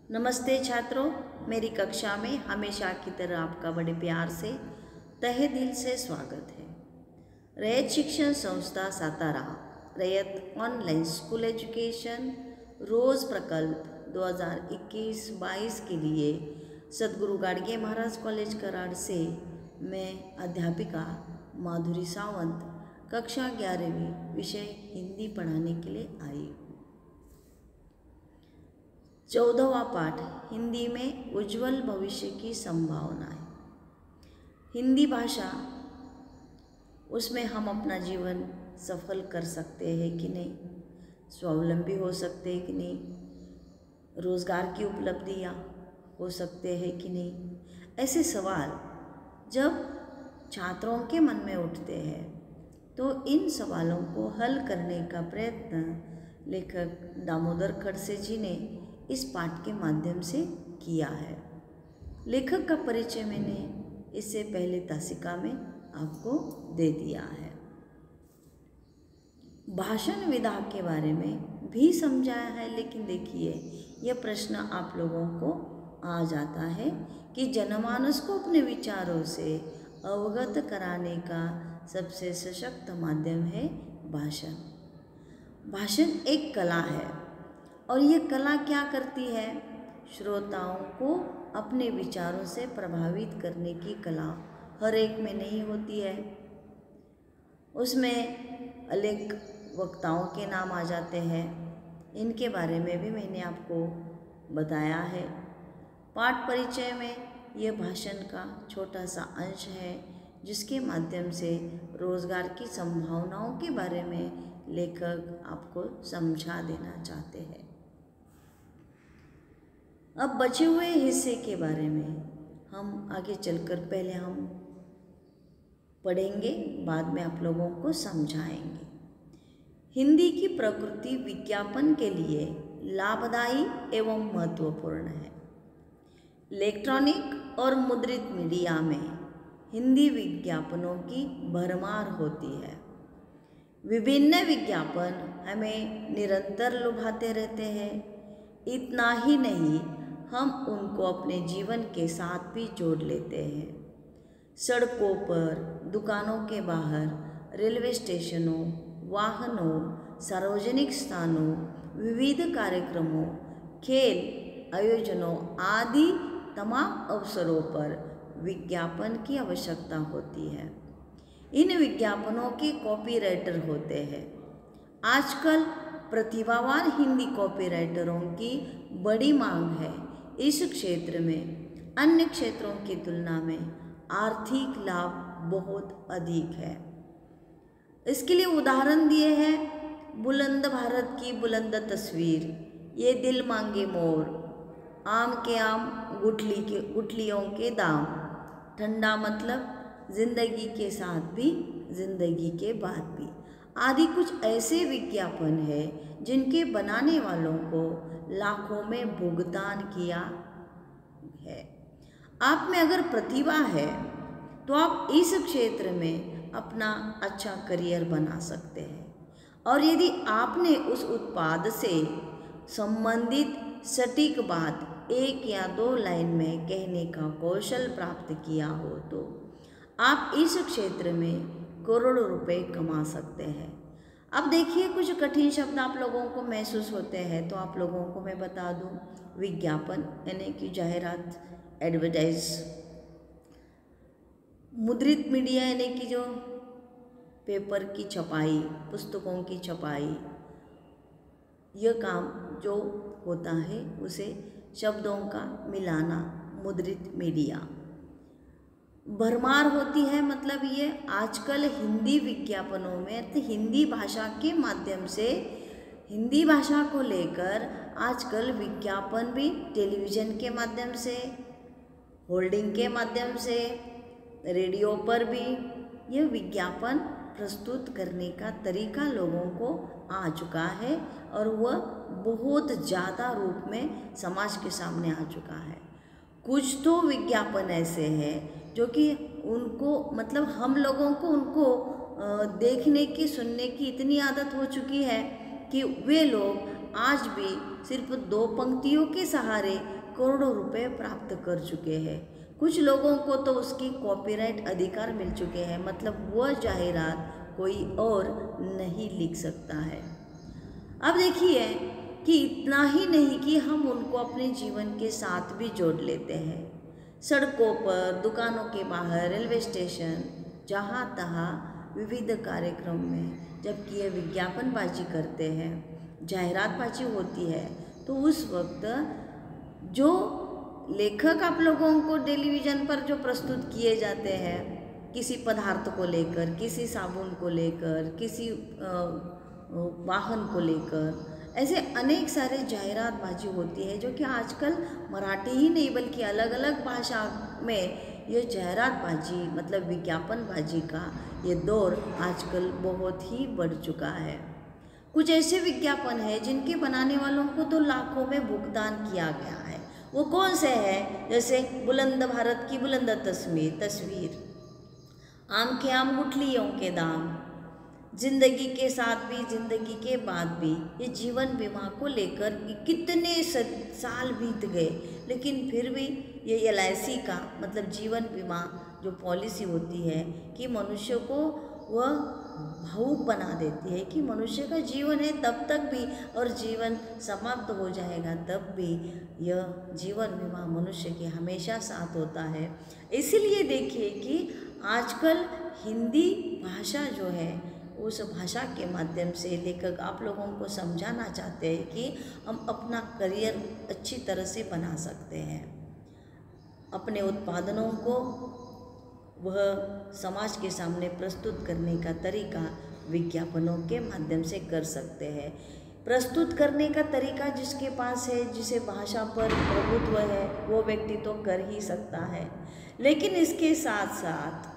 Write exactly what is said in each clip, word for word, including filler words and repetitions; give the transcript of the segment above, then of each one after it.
नमस्ते छात्रों, मेरी कक्षा में हमेशा की तरह आपका बड़े प्यार से तहे दिल से स्वागत है। रैयत शिक्षण संस्था सातारा रैयत ऑनलाइन स्कूल एजुकेशन रोज़ प्रकल्प दो हज़ार इक्कीस बाईस के लिए सद्गुरु गाडगे महाराज कॉलेज कराड़ से मैं अध्यापिका माधुरी सावंत कक्षा ग्यारहवीं विषय हिंदी पढ़ाने के लिए आई हूँ। चौदहवां पाठ हिंदी में उज्जवल भविष्य की संभावनाएं। हिंदी भाषा, उसमें हम अपना जीवन सफल कर सकते हैं कि नहीं, स्वावलंबी हो सकते हैं कि नहीं, रोज़गार की उपलब्धियां हो सकते हैं कि नहीं, ऐसे सवाल जब छात्रों के मन में उठते हैं तो इन सवालों को हल करने का प्रयत्न लेखक दामोदर खड़से जी ने इस पाठ के माध्यम से किया है। लेखक का परिचय मैंने इससे पहले तासिका में आपको दे दिया है। भाषण विधा के बारे में भी समझाया है, लेकिन देखिए यह प्रश्न आप लोगों को आ जाता है कि जनमानस को अपने विचारों से अवगत कराने का सबसे सशक्त माध्यम है भाषण। भाषण एक कला है और ये कला क्या करती है, श्रोताओं को अपने विचारों से प्रभावित करने की कला हर एक में नहीं होती है। उसमें अनेक वक्ताओं के नाम आ जाते हैं, इनके बारे में भी मैंने आपको बताया है। पाठ परिचय में यह भाषण का छोटा सा अंश है जिसके माध्यम से रोज़गार की संभावनाओं के बारे में लेखक आपको समझा देना चाहते हैं। अब बचे हुए हिस्से के बारे में हम आगे चलकर पहले हम पढ़ेंगे, बाद में आप लोगों को समझाएंगे। हिंदी की प्रकृति विज्ञापन के लिए लाभदायी एवं महत्वपूर्ण है। इलेक्ट्रॉनिक और मुद्रित मीडिया में हिंदी विज्ञापनों की भरमार होती है। विभिन्न विज्ञापन हमें निरंतर लुभाते रहते हैं। इतना ही नहीं, हम उनको अपने जीवन के साथ भी जोड़ लेते हैं। सड़कों पर, दुकानों के बाहर, रेलवे स्टेशनों, वाहनों, सार्वजनिक स्थानों, विविध कार्यक्रमों, खेल आयोजनों आदि तमाम अवसरों पर विज्ञापन की आवश्यकता होती है। इन विज्ञापनों के कॉपीराइटर होते हैं। आजकल प्रतिभावान हिंदी कॉपीराइटरों की बड़ी मांग है। इस क्षेत्र में अन्य क्षेत्रों की तुलना में आर्थिक लाभ बहुत अधिक है। इसके लिए उदाहरण दिए हैं, बुलंद भारत की बुलंद तस्वीर, ये दिल मांगे मोर, आम के आम गुठली के गुठलियों के दाम, ठंडा मतलब जिंदगी के साथ भी जिंदगी के बाद भी, आदि कुछ ऐसे विज्ञापन है जिनके बनाने वालों को लाखों में भुगतान किया है। आप में अगर प्रतिभा है तो आप इस क्षेत्र में अपना अच्छा करियर बना सकते हैं, और यदि आपने उस उत्पाद से संबंधित सटीक बात एक या दो लाइन में कहने का कौशल प्राप्त किया हो तो आप इस क्षेत्र में करोड़ों रुपए कमा सकते हैं। अब देखिए, कुछ कठिन शब्द आप लोगों को महसूस होते हैं तो आप लोगों को मैं बता दूं। विज्ञापन यानी कि जाहिरात, एडवर्टाइज। मुद्रित मीडिया यानी कि जो पेपर की छपाई, पुस्तकों की छपाई, यह काम जो होता है उसे शब्दों का मिलाना, मुद्रित मीडिया। भरमार होती है, मतलब ये आजकल हिंदी विज्ञापनों में तो हिंदी भाषा के माध्यम से हिंदी भाषा को लेकर आजकल विज्ञापन भी टेलीविज़न के माध्यम से, होर्डिंग के माध्यम से, रेडियो पर भी ये विज्ञापन प्रस्तुत करने का तरीका लोगों को आ चुका है और वह बहुत ज़्यादा रूप में समाज के सामने आ चुका है। कुछ तो विज्ञापन ऐसे हैं जो कि उनको मतलब हम लोगों को उनको देखने की, सुनने की इतनी आदत हो चुकी है कि वे लोग आज भी सिर्फ दो पंक्तियों के सहारे करोड़ों रुपए प्राप्त कर चुके हैं। कुछ लोगों को तो उसकी कॉपीराइट अधिकार मिल चुके हैं, मतलब वह जाहिरात कोई और नहीं लिख सकता है। अब देखिए कि इतना ही नहीं कि हम उनको अपने जीवन के साथ भी जोड़ लेते हैं। सड़कों पर, दुकानों के बाहर, रेलवे स्टेशन, जहाँ तहाँ विविध कार्यक्रम में जबकि ये विज्ञापनबाजी करते हैं, जाहिरातबाजी होती है, तो उस वक्त जो लेखक आप लोगों को टेलीविज़न पर जो प्रस्तुत किए जाते हैं, किसी पदार्थ को लेकर, किसी साबुन को लेकर, किसी वाहन को लेकर, ऐसे अनेक सारे जाहिरातबाजी होती है जो कि आजकल मराठी ही नहीं बल्कि अलग अलग भाषा में ये जाहिरातबाजी मतलब विज्ञापनबाजी का ये दौर आजकल बहुत ही बढ़ चुका है। कुछ ऐसे विज्ञापन है जिनके बनाने वालों को तो लाखों में भुगतान किया गया है। वो कौन से हैं? जैसे बुलंद भारत की बुलंद तस्वीर तस्वीर आम के आम गुठलियों के दाम, जिंदगी के साथ भी जिंदगी के बाद भी, ये जीवन बीमा को लेकर कितने साल बीत गए, लेकिन फिर भी ये एल आई सी का मतलब जीवन बीमा जो पॉलिसी होती है कि मनुष्य को वह भावुक बना देती है कि मनुष्य का जीवन है तब तक भी और जीवन समाप्त हो जाएगा तब भी यह जीवन बीमा मनुष्य के हमेशा साथ होता है। इसीलिए देखिए कि आजकल हिंदी भाषा जो है उस भाषा के माध्यम से लेखक आप लोगों को समझाना चाहते हैं कि हम अपना करियर अच्छी तरह से बना सकते हैं। अपने उत्पादनों को वह समाज के सामने प्रस्तुत करने का तरीका विज्ञापनों के माध्यम से कर सकते हैं। प्रस्तुत करने का तरीका जिसके पास है, जिसे भाषा पर प्रभुत्व है, वो व्यक्ति तो कर ही सकता है, लेकिन इसके साथ साथ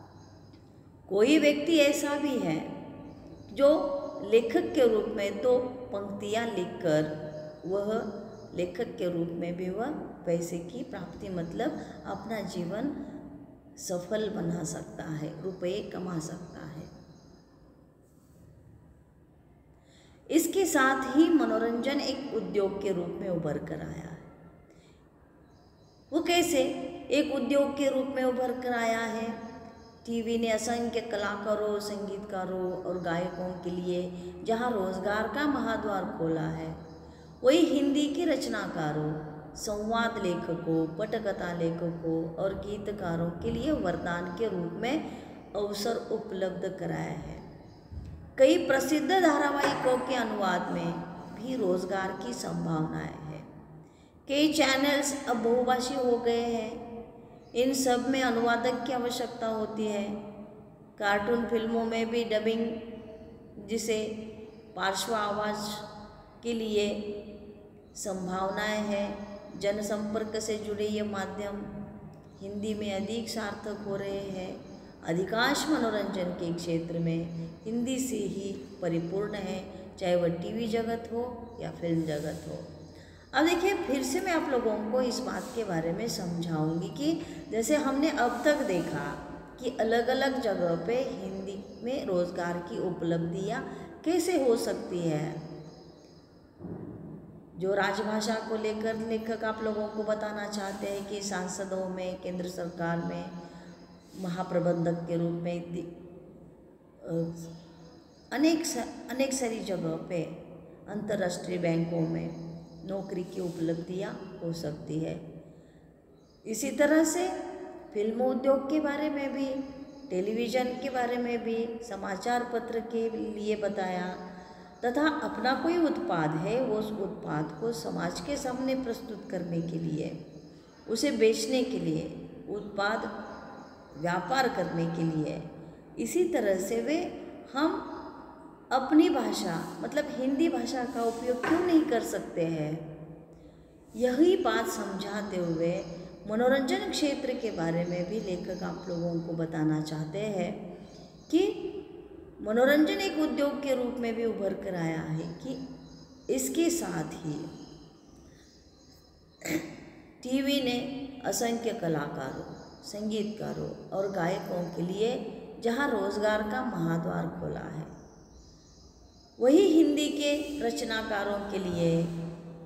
कोई व्यक्ति ऐसा भी है जो लेखक के रूप में तो पंक्तियाँ लिखकर वह लेखक के रूप में भी वह पैसे की प्राप्ति मतलब अपना जीवन सफल बना सकता है, रुपये कमा सकता है। इसके साथ ही मनोरंजन एक उद्योग के रूप में उभर कर आया है। वो कैसे एक उद्योग के रूप में उभर कर आया है? टीवी ने असंख्य कलाकारों, संगीतकारों और गायकों के लिए जहां रोजगार का महाद्वार खोला है, वही हिंदी के रचनाकारों, संवाद लेखकों, पटकथा लेखकों और गीतकारों के लिए वरदान के रूप में अवसर उपलब्ध कराया है। कई प्रसिद्ध धारावाहिकों के अनुवाद में भी रोजगार की संभावनाएं हैं। कई चैनल्स अब बहुभाषी हो गए हैं। इन सब में अनुवादक की आवश्यकता होती है। कार्टून फिल्मों में भी डबिंग, जिसे पार्श्व आवाज़ के लिए संभावनाएं हैं। जनसंपर्क से जुड़े ये माध्यम हिंदी में अधिक सार्थक हो रहे हैं। अधिकांश मनोरंजन के क्षेत्र में हिंदी से ही परिपूर्ण है, चाहे वह टीवी जगत हो या फिल्म जगत हो। अब देखिए, फिर से मैं आप लोगों को इस बात के बारे में समझाऊंगी कि जैसे हमने अब तक देखा कि अलग अलग जगह पे हिंदी में रोज़गार की उपलब्धियाँ कैसे हो सकती है। जो राजभाषा को लेकर लेखक आप लोगों को बताना चाहते हैं कि सांसदों में, केंद्र सरकार में महाप्रबंधक के रूप में अनेक अनेक सारी जगह पे अंतर्राष्ट्रीय बैंकों में नौकरी की उपलब्धियां हो सकती है। इसी तरह से फिल्म उद्योग के बारे में भी, टेलीविज़न के बारे में भी, समाचार पत्र के लिए बताया, तथा अपना कोई उत्पाद है वो उस उत्पाद को समाज के सामने प्रस्तुत करने के लिए, उसे बेचने के लिए, उत्पाद व्यापार करने के लिए। इसी तरह से वे हम अपनी भाषा मतलब हिंदी भाषा का उपयोग क्यों नहीं कर सकते हैं। यही बात समझाते हुए मनोरंजन क्षेत्र के बारे में भी लेखक आप लोगों को बताना चाहते हैं कि मनोरंजन एक उद्योग के रूप में भी उभर कर आया है कि इसके साथ ही टीवी ने असंख्य कलाकारों, संगीतकारों और गायकों के लिए जहां रोजगार का महाद्वार खोला है, वही हिंदी के रचनाकारों के लिए,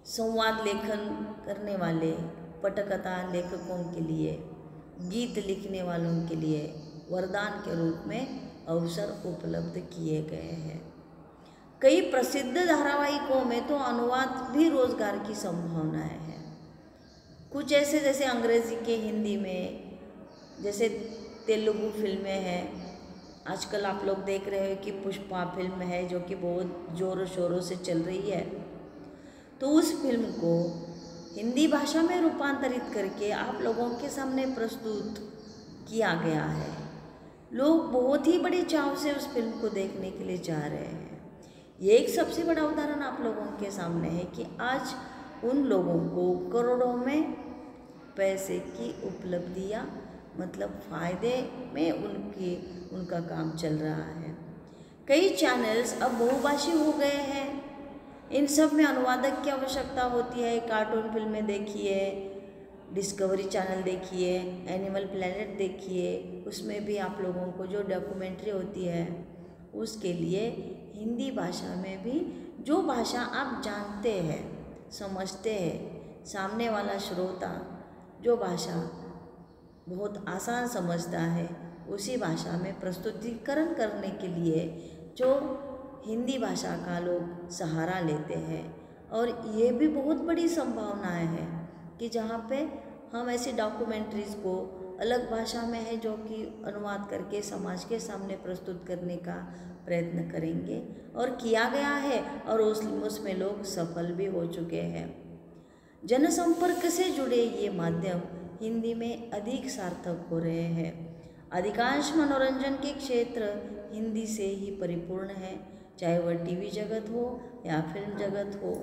संवाद लेखन करने वाले पटकथा लेखकों के लिए, गीत लिखने वालों के लिए वरदान के रूप में अवसर उपलब्ध किए गए हैं। कई प्रसिद्ध धारावाहिकों में तो अनुवाद भी रोजगार की संभावनाएं हैं। कुछ ऐसे जैसे अंग्रेजी के हिंदी में, जैसे तेलुगु फिल्में हैं। आजकल आप लोग देख रहे हो कि पुष्पा फिल्म है जो कि बहुत ज़ोरों शोरों से चल रही है। तो उस फिल्म को हिंदी भाषा में रूपांतरित करके आप लोगों के सामने प्रस्तुत किया गया है। लोग बहुत ही बड़े चाव से उस फिल्म को देखने के लिए जा रहे हैं। ये एक सबसे बड़ा उदाहरण आप लोगों के सामने है कि आज उन लोगों को करोड़ों में पैसे की उपलब्धियाँ, मतलब फ़ायदे में उनकी उनका काम चल रहा है। कई चैनल्स अब बहुभाषी हो गए हैं। इन सब में अनुवादक की आवश्यकता होती है। कार्टून फिल्में देखिए, डिस्कवरी चैनल देखिए, एनिमल प्लेनेट देखिए, उसमें भी आप लोगों को जो डॉक्यूमेंट्री होती है उसके लिए हिंदी भाषा में भी जो भाषा आप जानते हैं, समझते हैं, सामने वाला श्रोता जो भाषा बहुत आसान समझता है उसी भाषा में प्रस्तुतिकरण करने के लिए जो हिंदी भाषा का लोग सहारा लेते हैं। और ये भी बहुत बड़ी संभावनाएं हैं कि जहाँ पे हम ऐसी डॉक्यूमेंट्रीज़ को अलग भाषा में है जो कि अनुवाद करके समाज के सामने प्रस्तुत करने का प्रयत्न करेंगे, और किया गया है और उस उसमें लोग सफल भी हो चुके हैं। जनसंपर्क से जुड़े ये माध्यम हिंदी में अधिक सार्थक हो रहे हैं। अधिकांश मनोरंजन के क्षेत्र हिंदी से ही परिपूर्ण है, चाहे वह टीवी जगत हो या फिल्म जगत हो।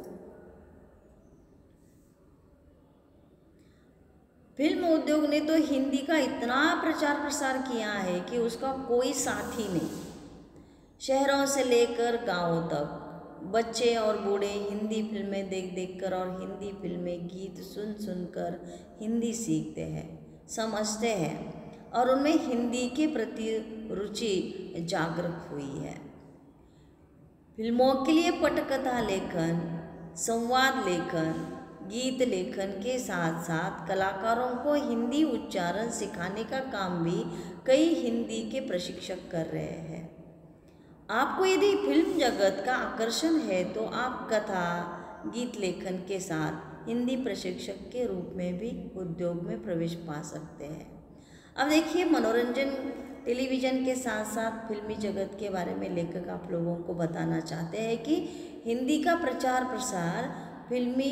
फिल्म उद्योग ने तो हिंदी का इतना प्रचार प्रसार किया है कि उसका कोई साथी नहीं। शहरों से लेकर गांवों तक बच्चे और बूढ़े हिंदी फिल्में देख देख कर और हिंदी फिल्में गीत सुन सुनकर हिंदी सीखते हैं, समझते हैं और उनमें हिंदी के प्रति रुचि जागृत हुई है। फिल्मों के लिए पटकथा लेखन, संवाद लेखन, गीत लेखन के साथ साथ कलाकारों को हिंदी उच्चारण सिखाने का काम भी कई हिंदी के प्रशिक्षक कर रहे हैं। आपको यदि फिल्म जगत का आकर्षण है तो आप कथा, गीत लेखन के साथ हिंदी प्रशिक्षक के रूप में भी उद्योग में प्रवेश पा सकते हैं। अब देखिए, मनोरंजन टेलीविज़न के साथ साथ फिल्मी जगत के बारे में लेखक आप लोगों को बताना चाहते हैं कि हिंदी का प्रचार प्रसार फिल्मी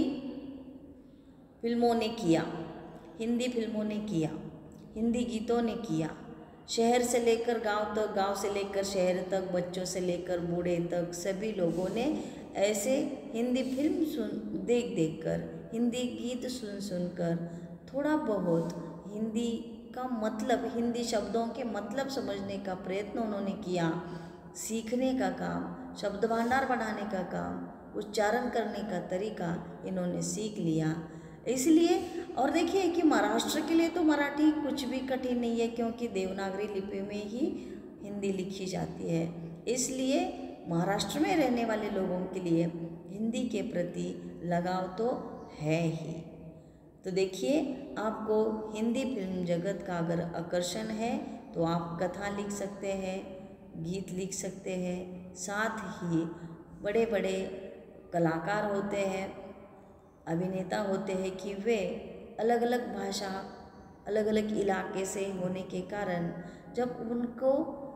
फिल्मों ने किया, हिंदी फिल्मों ने किया, हिंदी गीतों ने किया। शहर से लेकर गांव तक, गांव से लेकर शहर तक, बच्चों से लेकर बूढ़े तक सभी लोगों ने ऐसे हिंदी फिल्म सुन देख देख कर, हिंदी गीत सुन सुनकर थोड़ा बहुत हिंदी का मतलब, हिंदी शब्दों के मतलब समझने का प्रयत्न उन्होंने किया। सीखने का काम, शब्द भंडार बढ़ाने का काम, उच्चारण करने का तरीका इन्होंने सीख लिया। इसलिए और देखिए कि महाराष्ट्र के लिए तो मराठी कुछ भी कठिन नहीं है, क्योंकि देवनागरी लिपि में ही हिंदी लिखी जाती है। इसलिए महाराष्ट्र में रहने वाले लोगों के लिए हिंदी के प्रति लगाव तो है ही। तो देखिए, आपको हिंदी फिल्म जगत का अगर आकर्षण है तो आप कथा लिख सकते हैं, गीत लिख सकते हैं। साथ ही बड़े बड़े कलाकार होते हैं, अभिनेता होते हैं कि वे अलग अलग भाषा, अलग अलग इलाके से होने के कारण जब उनको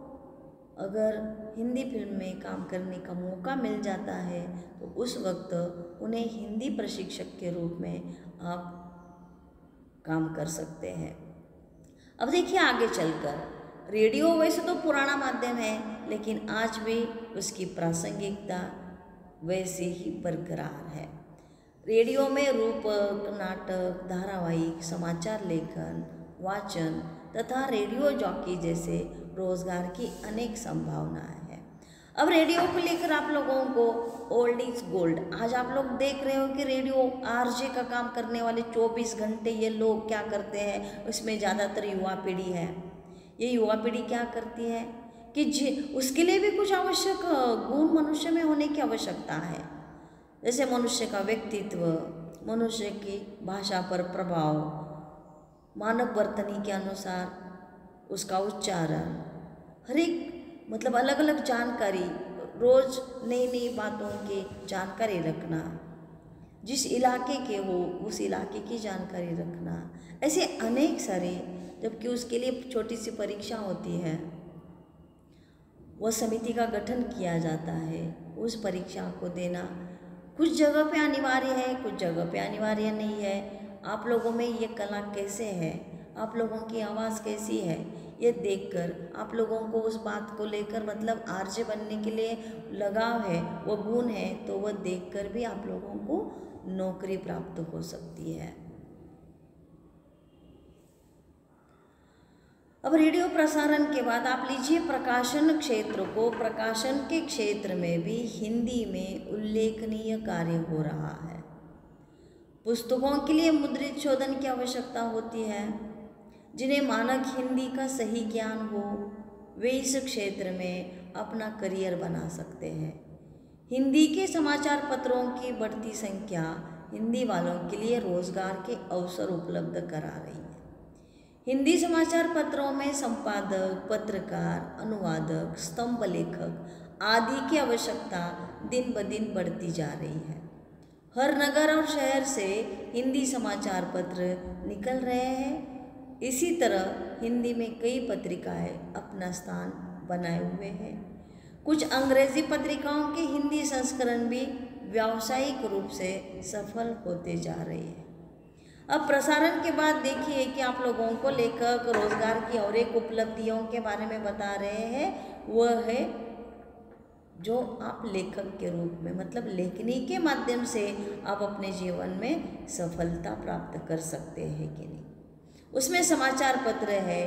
अगर हिंदी फिल्म में काम करने का मौका मिल जाता है तो उस वक्त उन्हें हिंदी प्रशिक्षक के रूप में आप काम कर सकते हैं। अब देखिए, आगे चलकर रेडियो वैसे तो पुराना माध्यम है, लेकिन आज भी उसकी प्रासंगिकता वैसे ही बरकरार है। रेडियो में रूपक, नाटक, धारावाहिक, समाचार लेखन, वाचन तथा रेडियो जॉकी जैसे रोजगार की अनेक संभावनाएं हैं। अब रेडियो को लेकर आप लोगों को ओल्ड इज गोल्ड, आज आप लोग देख रहे हो कि रेडियो आरजे का काम करने वाले चौबीस घंटे ये लोग क्या करते हैं, उसमें ज़्यादातर युवा पीढ़ी है। ये युवा पीढ़ी क्या करती है कि जी उसके लिए भी कुछ आवश्यक गुण मनुष्य में होने की आवश्यकता है। जैसे मनुष्य का व्यक्तित्व, मनुष्य की भाषा पर प्रभाव, मानव वर्तनी के अनुसार उसका उच्चारण, हर एक मतलब अलग अलग जानकारी, रोज नई नई बातों की जानकारी रखना, जिस इलाके के हो उस इलाके की जानकारी रखना, ऐसे अनेक सारे, जबकि उसके लिए छोटी सी परीक्षा होती है, वह समिति का गठन किया जाता है, उस परीक्षा को देना कुछ जगह पे अनिवार्य है, कुछ जगह पे अनिवार्य नहीं है। आप लोगों में ये कला कैसे है, आप लोगों की आवाज़ कैसी है, ये देखकर आप लोगों को उस बात को लेकर मतलब आरजे बनने के लिए लगाव है, वो गुण है, तो वह देखकर भी आप लोगों को नौकरी प्राप्त हो सकती है। अब रेडियो प्रसारण के बाद आप लीजिए प्रकाशन क्षेत्र को। प्रकाशन के क्षेत्र में भी हिंदी में उल्लेखनीय कार्य हो रहा है। पुस्तकों के लिए मुद्रित शोधन की आवश्यकता होती है। जिन्हें मानक हिंदी का सही ज्ञान हो वे इस क्षेत्र में अपना करियर बना सकते हैं। हिंदी के समाचार पत्रों की बढ़ती संख्या हिंदी वालों के लिए रोजगार के अवसर उपलब्ध करा रही है। हिंदी समाचार पत्रों में संपादक, पत्रकार, अनुवादक, स्तंभ लेखक आदि की आवश्यकता दिन ब दिन बढ़ती जा रही है। हर नगर और शहर से हिंदी समाचार पत्र निकल रहे हैं। इसी तरह हिंदी में कई पत्रिकाएं अपना स्थान बनाए हुए हैं। कुछ अंग्रेजी पत्रिकाओं के हिंदी संस्करण भी व्यावसायिक रूप से सफल होते जा रहे हैं। अब प्रसारण के बाद देखिए कि आप लोगों को लेखक रोजगार की और एक उपलब्धियों के बारे में बता रहे हैं। वह है जो आप लेखक के रूप में मतलब लेखनी के माध्यम से आप अपने जीवन में सफलता प्राप्त कर सकते हैं कि नहीं। उसमें समाचार पत्र है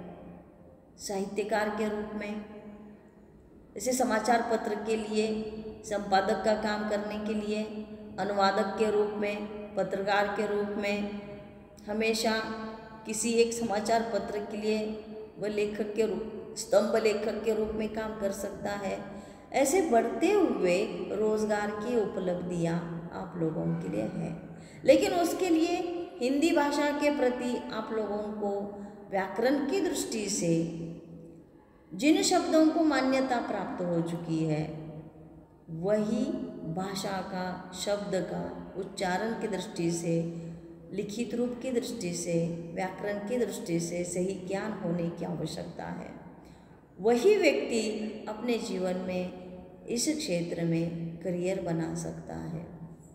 साहित्यकार के रूप में, जैसे समाचार पत्र के लिए संपादक का काम करने के लिए, अनुवादक के रूप में, पत्रकार के रूप में, हमेशा किसी एक समाचार पत्र के लिए वह लेखक के रूप स्तंभ लेखक के रूप में काम कर सकता है। ऐसे बढ़ते हुए रोजगार की उपलब्धियां आप लोगों के लिए है, लेकिन उसके लिए हिंदी भाषा के प्रति आप लोगों को व्याकरण की दृष्टि से जिन शब्दों को मान्यता प्राप्त हो चुकी है वही भाषा का शब्द का उच्चारण की दृष्टि से, लिखित रूप की दृष्टि से, व्याकरण की दृष्टि से सही ज्ञान होने की आवश्यकता है। वही व्यक्ति अपने जीवन में इस क्षेत्र में करियर बना सकता है।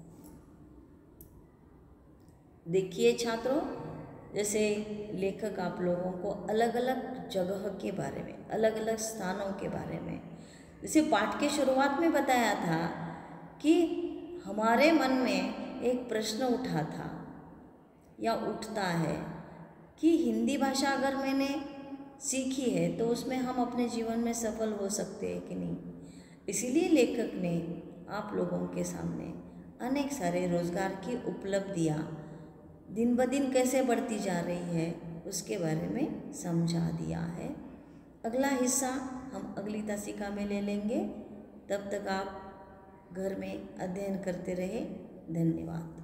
देखिए छात्रों, जैसे लेखक आप लोगों को अलग अलग जगह के बारे में, अलग अलग स्थानों के बारे में, जैसे पाठ के शुरुआत में बताया था कि हमारे मन में एक प्रश्न उठा था या उठता है कि हिंदी भाषा अगर मैंने सीखी है तो उसमें हम अपने जीवन में सफल हो सकते हैं कि नहीं। इसीलिए लेखक ने आप लोगों के सामने अनेक सारे रोजगार की उपलब्धियाँ दिन ब दिन कैसे बढ़ती जा रही है उसके बारे में समझा दिया है। अगला हिस्सा हम अगली तासिका में ले लेंगे। तब तक आप घर में अध्ययन करते रहे। धन्यवाद।